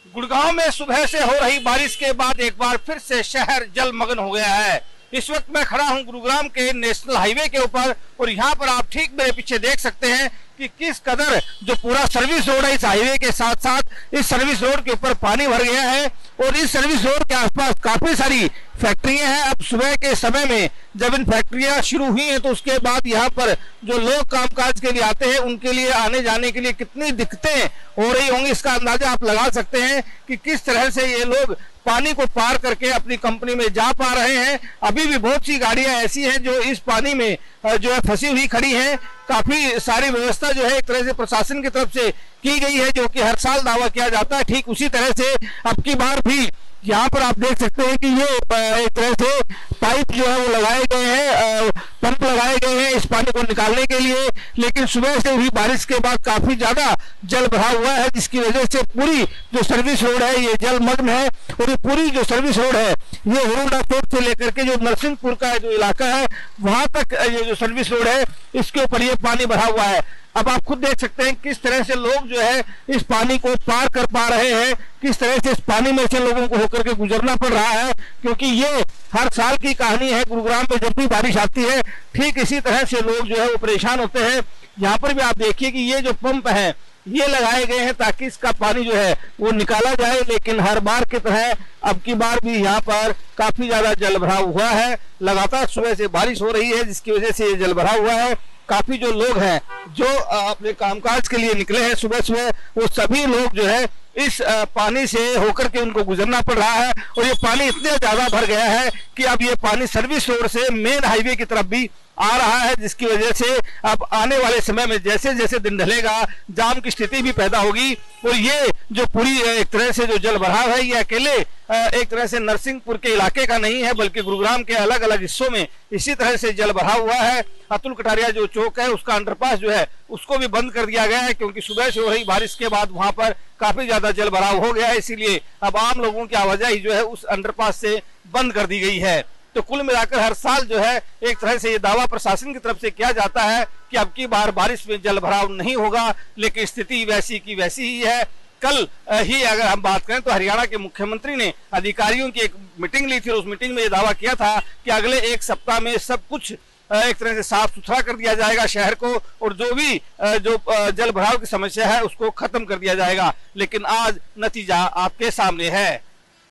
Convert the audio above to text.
गुड़गांव में सुबह से हो रही बारिश के बाद एक बार फिर से शहर जलमग्न हो गया है। इस वक्त मैं खड़ा हूं गुरुग्राम के नेशनल हाईवे के ऊपर और यहां पर आप ठीक मेरे पीछे देख सकते हैं कि किस कदर जो पूरा सर्विस रोड है इस हाईवे के साथ साथ इस सर्विस रोड के ऊपर पानी भर गया है और इस सर्विस रोड के आसपास काफी सारी फैक्ट्रियां हैं। अब सुबह के समय में जब इन फैक्ट्रियां शुरू हुई हैं तो उसके बाद यहाँ पर जो लोग कामकाज के लिए आते हैं उनके लिए आने जाने के लिए कितनी दिक्कतें हो रही होंगी, इसका अंदाजा आप लगा सकते हैं कि किस तरह से ये लोग पानी को पार करके अपनी कंपनी में जा पा रहे हैं। अभी भी बहुत सी गाड़ियां ऐसी हैं जो इस पानी में जो है फंसी हुई खड़ी हैं। काफी सारी व्यवस्था जो है एक तरह से प्रशासन की तरफ से की गई है, जो कि हर साल दावा किया जाता है। ठीक उसी तरह से अब की बार भी यहाँ पर आप देख सकते हैं कि ये एक तरह से पाइप जो है वो लगाए गए हैं, पंप लगाए गए हैं इस पानी को निकालने के लिए। लेकिन सुबह से हुई बारिश के बाद काफी ज्यादा जल भरा हुआ है, जिसकी वजह से पूरी जो सर्विस रोड है ये जलमग्न है। और ये पूरी जो सर्विस रोड है ये हुडा चौक से लेकर के जो नरसिंहपुर का जो इलाका है वहां तक ये जो सर्विस रोड है इसके ऊपर ये पानी भरा हुआ है। अब आप खुद देख सकते हैं किस तरह से लोग जो है इस पानी को पार कर पा रहे हैं, किस तरह से इस पानी में से लोगों को होकर के गुजरना पड़ रहा है, क्योंकि ये हर साल की कहानी है। गुरुग्राम में जब भी बारिश आती है ठीक इसी तरह से लोग जो है वो परेशान होते हैं। यहाँ पर भी आप देखिए कि ये जो पंप है ये लगाए गए हैं ताकि इसका पानी जो है वो निकाला जाए, लेकिन हर बार की तरह अब की बार भी यहाँ पर काफी ज्यादा जल भरा हुआ है। लगातार सुबह से बारिश हो रही है जिसकी वजह से ये जल भरा हुआ है। काफी जो लोग हैं जो अपने कामकाज के लिए निकले हैं सुबह सुबह वो सभी लोग जो है इस पानी से होकर के उनको गुजरना पड़ रहा है। और ये पानी इतना ज्यादा भर गया है कि अब ये पानी सर्विस रोड से मेन हाईवे की तरफ भी आ रहा है, जिसकी वजह से अब आने वाले समय में जैसे जैसे दिन ढलेगा जाम की स्थिति भी पैदा होगी। और ये जो पूरी एक तरह से जो जल भराव है ये अकेले एक तरह से नरसिंहपुर के इलाके का नहीं है, बल्कि गुरुग्राम के अलग अलग हिस्सों में इसी तरह से जल भरा हुआ है। अतुल कटारिया जो चौक है उसका अंडरपास जो है उसको भी बंद कर दिया गया है, क्योंकि सुबह से हो रही बारिश के बाद वहां पर काफी ज्यादा जल भराव हो गया है। इसीलिए अब आम लोगों की आवाजाही जो है उस अंडरपास से बंद कर दी गई है। तो कुल मिलाकर हर साल जो है एक तरह से ये दावा प्रशासन की तरफ से किया जाता है कि अब की बार बारिश में जल भराव नहीं होगा, लेकिन स्थिति वैसी की वैसी ही है। कल ही अगर हम बात करें तो हरियाणा के मुख्यमंत्री ने अधिकारियों की एक मीटिंग ली थी और उस मीटिंग में ये दावा किया था कि अगले एक सप्ताह में सब कुछ एक तरह से साफ सुथरा कर दिया जाएगा शहर को, और जो भी जो जल भराव की समस्या है उसको खत्म कर दिया जाएगा। लेकिन आज नतीजा आपके सामने है।